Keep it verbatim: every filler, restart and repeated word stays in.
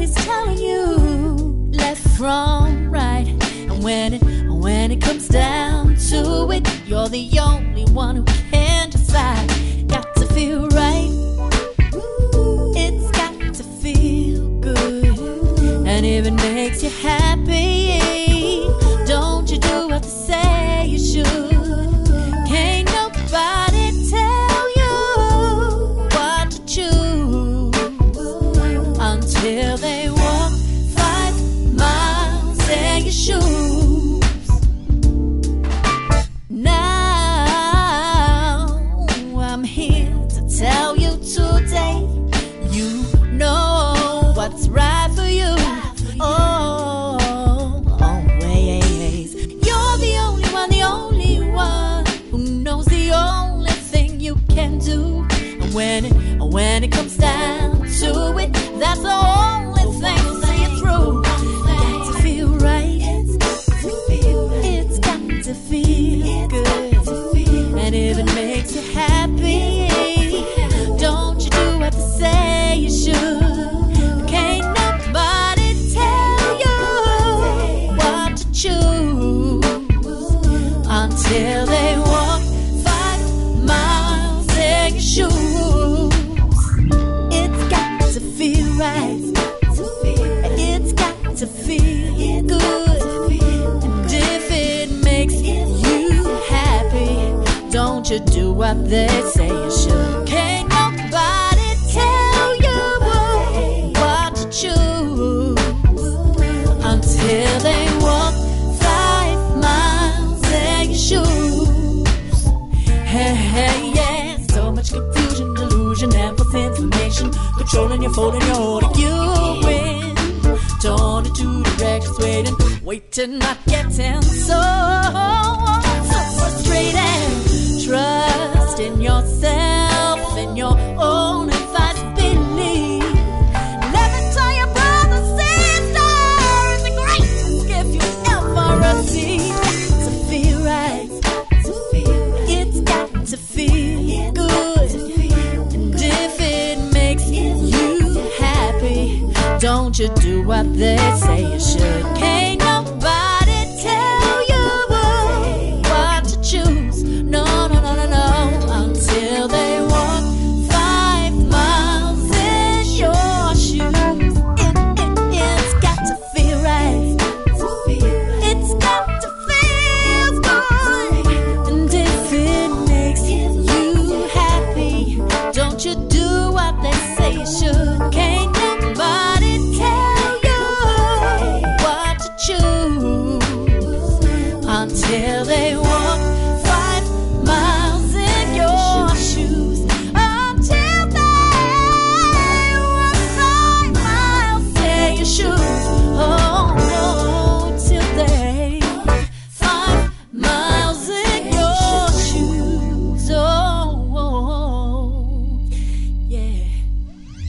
nobody's telling you left from right. And when it, when it comes down to it, you're the only one who can decide. Got to feel right. It's got to feel good. And if it makes you happy, don't you do what they say you should. Can't nobody tell you what to choose until they walk five miles in your shoes. Now I'm here to tell you today, you know what's right for you. Oh, always. You're the only one, the only one who knows the only thing you can do. And when it, when it comes down to it, that's the only thing to see it through. Got to feel right. It's got to feel good. And if it makes you happy, don't you do what they say you should. Can't nobody tell you what to choose until they walk five miles in your shoes. It's got to feel right. It's got to feel good. And if it makes you happy, don't you do what they say you should. Can't nobody tell you what to choose until they walk five miles in your shoes. Hey, hey, yeah. So much confusion, delusion, and false information, controlling your phone and your holding you in. Torn in two directions, waiting, waiting, not getting so, so frustrated. Trust in yourself, in your own advice, believe. Let me tell you, brother, sister, it's the greatest gift you ever received. To feel right, it's got to feel good. And if it makes you happy, don't you do what they say you should. Can't